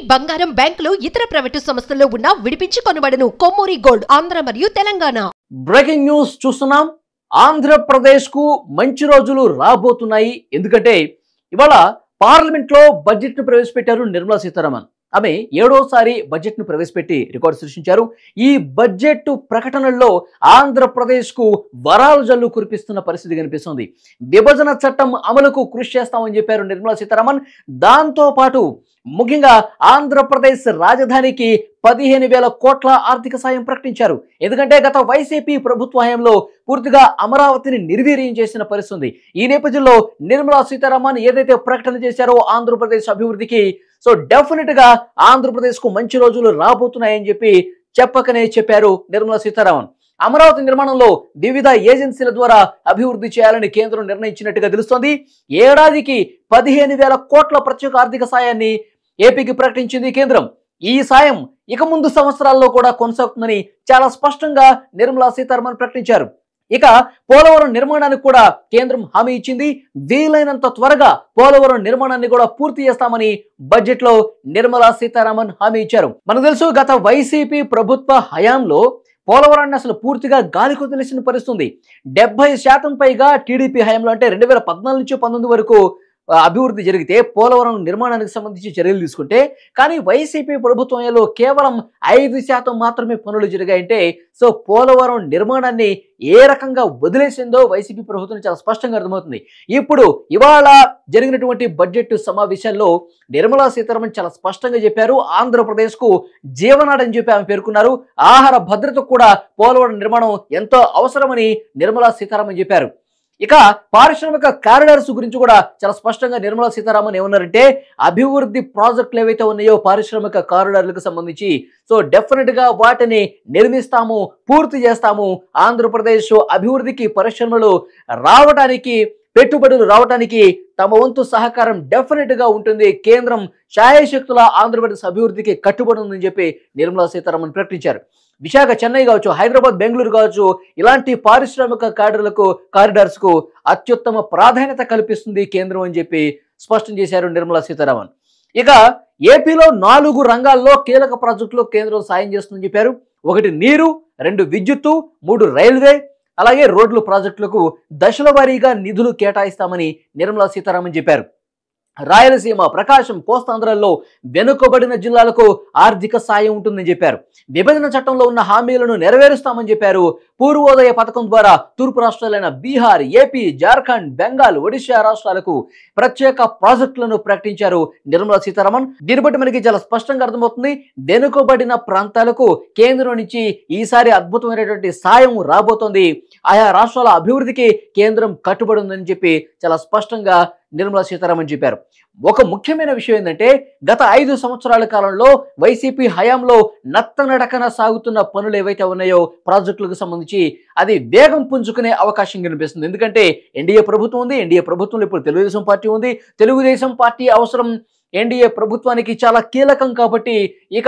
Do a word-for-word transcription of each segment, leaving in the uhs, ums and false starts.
బంగారం బ్యాంకులు ఇతర ప్రైవేటు సంస్థల్లో ఉన్న విడిపించి కొనబడును. కొమ్మూరి గోల్డ్ ఆంధ్ర మరియు తెలంగాణ. బ్రేకింగ్ న్యూస్ చూస్తున్నాం. ఆంధ్రప్రదేశ్ కు మంచి రోజులు రాబోతున్నాయి. ఎందుకంటే ఇవాళ పార్లమెంట్ లో బడ్జెట్ ను ప్రవేశపెట్టారు నిర్మలా సీతారామన్. ఆమె ఏడోసారి బడ్జెట్ ను ప్రవేశపెట్టి రికార్డు సృష్టించారు. ఈ బడ్జెట్ ప్రకటనల్లో ఆంధ్రప్రదేశ్ కు వరాలు జల్లు కురిపిస్తున్న పరిస్థితి కనిపిస్తుంది. విభజన చట్టం అమలుకు కృషి చేస్తామని చెప్పారు నిర్మలా సీతారామన్. దాంతో పాటు ముఖ్యంగా ఆంధ్రప్రదేశ్ రాజధానికి పదిహేను వేల కోట్ల ఆర్థిక సాయం ప్రకటించారు. ఎందుకంటే గత వైసీపీ ప్రభుత్వ హయాంలో పూర్తిగా అమరావతిని నిర్వీర్యం చేసిన పరిస్థితి. ఈ నేపథ్యంలో నిర్మలా సీతారామన్ ఏదైతే ప్రకటన చేశారో ఆంధ్రప్రదేశ్ అభివృద్ధికి, సో డెఫినెట్ గా ఆంధ్రప్రదేశ్ కు మంచి రోజులు రాబోతున్నాయని చెప్పి చెప్పకనే చెప్పారు నిర్మలా సీతారామన్. అమరావతి నిర్మాణంలో వివిధ ఏజెన్సీల ద్వారా అభివృద్ధి చేయాలని కేంద్రం నిర్ణయించినట్టుగా తెలుస్తోంది. ఏడాదికి పదిహేను వేల కోట్ల ప్రత్యేక ఆర్థిక సాయాన్ని ఏపీకి ప్రకటించింది కేంద్రం. ఈ సాయం ఇక ముందు సంవత్సరాల్లో కూడా కొనసాగుతుందని చాలా స్పష్టంగా నిర్మలా సీతారామన్ ప్రకటించారు. ఇక పోలవరం నిర్మాణానికి కూడా కేంద్రం హామీ ఇచ్చింది. వీలైనంత త్వరగా పోలవరం నిర్మాణాన్ని కూడా పూర్తి చేస్తామని బడ్జెట్ లో నిర్మలా సీతారామన్ హామీ ఇచ్చారు. మనకు తెలుసు గత వైసీపీ ప్రభుత్వ హయాంలో పోలవరాన్ని అసలు పూర్తిగా గాలికి వదిలేసిన పరిస్థితుంది. డెబ్బై శాతం పైగా టీడీపీ హయాంలో అంటే రెండు వేల పద్నాలుగు నుంచి పంతొమ్మిది వరకు అభివృద్ధి జరిగితే పోలవరం నిర్మాణానికి సంబంధించి చర్యలు తీసుకుంటే, కానీ వైసీపీ ప్రభుత్వంలో కేవలం ఐదు శాతం మాత్రమే పనులు జరిగాయంటే, సో పోలవరం నిర్మాణాన్ని ఏ రకంగా వదిలేసిందో వైసీపీ ప్రభుత్వం చాలా స్పష్టంగా అర్థమవుతుంది. ఇప్పుడు ఇవాళ జరిగినటువంటి బడ్జెట్ సమావేశాల్లో నిర్మలా సీతారామన్ చాలా స్పష్టంగా చెప్పారు. ఆంధ్రప్రదేశ్ కు జీవనాడని చెప్పి ఆమె పేర్కొన్నారు. ఆహార భద్రత కూడా పోలవరం నిర్మాణం ఎంతో అవసరమని నిర్మలా సీతారామన్ చెప్పారు. ఇక పారిశ్రామిక కారిడార్స్ గురించి కూడా చాలా స్పష్టంగా నిర్మలా సీతారామన్ ఏమన్నారంటే, అభివృద్ధి ప్రాజెక్టులు ఏవైతే ఉన్నాయో పారిశ్రామిక కారిడార్లకు సంబంధించి, సో డెఫినెట్ గా వాటిని నిర్మిస్తాము, పూర్తి చేస్తాము. ఆంధ్రప్రదేశ్ అభివృద్ధికి, పరిశ్రమలు రావడానికి, పెట్టుబడులు రావడానికి తమ వంతు సహకారం డెఫినెట్ గా ఉంటుంది. కేంద్రం శాయశక్తుల ఆంధ్రప్రదేశ్ అభివృద్ధికి కట్టుబడి ఉందని చెప్పి నిర్మలా సీతారామన్ ప్రకటించారు. విశాఖ, చెన్నై కావచ్చు, హైదరాబాద్, బెంగళూరు కావచ్చు, ఇలాంటి పారిశ్రామిక కారిడార్లకు కారిడార్స్ కు అత్యుత్తమ ప్రాధాన్యత కల్పిస్తుంది కేంద్రం అని చెప్పి స్పష్టం చేశారు నిర్మలా సీతారామన్. ఇక ఏపీలో నాలుగు రంగాల్లో కీలక ప్రాజెక్టులు కేంద్రం సాయం చేస్తుందని చెప్పారు. ఒకటి నీరు, రెండు విద్యుత్తు, మూడు రైల్వే, అలాగే రోడ్లు ప్రాజెక్టులకు దశల వారీగా నిధులు కేటాయిస్తామని నిర్మలా సీతారామన్ చెప్పారు. రాయలసీమ, ప్రకాశం, కోస్తాంధ్రాల్లో వెనుకబడిన జిల్లాలకు ఆర్థిక సాయం ఉంటుందని చెప్పారు. విభజన చట్టంలో ఉన్న హామీలను నెరవేరుస్తామని చెప్పారు. పూర్వోదయ పథకం ద్వారా తూర్పు రాష్ట్రాలైన బీహార్, ఏపీ, జార్ఖండ్, బెంగాల్, ఒడిశా రాష్ట్రాలకు ప్రత్యేక ప్రాజెక్టులను ప్రకటించారు నిర్మలా సీతారామన్. దీన్ని బట్టి మనకి చాలా స్పష్టంగా అర్థమవుతుంది, వెనుకబడిన ప్రాంతాలకు కేంద్రం నుంచి ఈసారి అద్భుతమైనటువంటి సాయం రాబోతోంది. ఆయా రాష్ట్రాల అభివృద్ధికి కేంద్రం కట్టుబడి ఉందని చెప్పి చాలా స్పష్టంగా నిర్మలా సీతారామన్ చెప్పారు. ఒక ముఖ్యమైన విషయం ఏంటంటే, గత ఐదు సంవత్సరాల కాలంలో వైసీపీ హయాంలో నత్తనడకన సాగుతున్న పనులు ఏవైతే ఉన్నాయో ప్రాజెక్టులకు సంబంధించి అది వేగం పుంజుకునే అవకాశం కనిపిస్తుంది. ఎందుకంటే ఎన్డీఏ ప్రభుత్వం ఉంది, ఎన్డీఏ ప్రభుత్వంలో ఇప్పుడు తెలుగుదేశం పార్టీ ఉంది. తెలుగుదేశం పార్టీ అవసరం ఎన్డీఏ ప్రభుత్వానికి చాలా కీలకం. కాబట్టి ఇక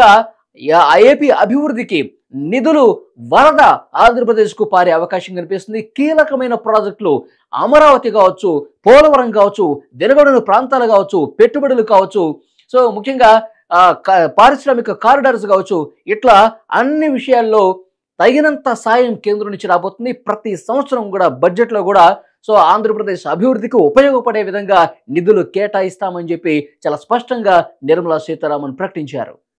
ఏపీ అభివృద్ధికి నిధులు వరద ఆంధ్రప్రదేశ్ కు పారే అవకాశం కనిపిస్తుంది. కీలకమైన ప్రాజెక్టులు అమరావతి కావచ్చు, పోలవరం కావచ్చు, వెనుకబడిన ప్రాంతాలు కావచ్చు, పెట్టుబడులు కావచ్చు, సో ముఖ్యంగా పారిశ్రామిక కారిడార్స్ కావచ్చు, ఇట్లా అన్ని విషయాల్లో తగినంత సాయం కేంద్రం నుంచి రాబోతుంది. ప్రతి సంవత్సరం కూడా బడ్జెట్ లో కూడా సో ఆంధ్రప్రదేశ్ అభివృద్ధికి ఉపయోగపడే విధంగా నిధులు కేటాయిస్తామని చెప్పి చాలా స్పష్టంగా నిర్మలా సీతారామన్ ప్రకటించారు.